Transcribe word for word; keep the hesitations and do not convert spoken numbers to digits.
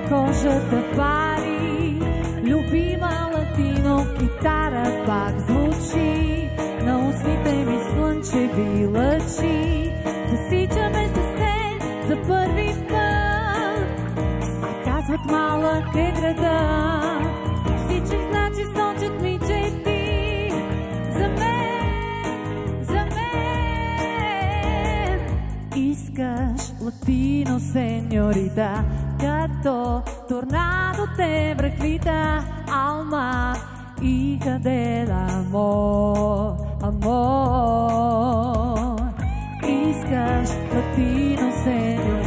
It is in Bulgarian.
кожата пари, любима латино китара пак звучи, на устните ми слънчеви лъчи, засичаме се с теб за първи път, а казват малък е града, всички значи сочат ми, че ти за мен, за мен искаш латино сеньорита, като торнадо те връхлита, алма hija del amor, amor. Искаш латино сеньорита.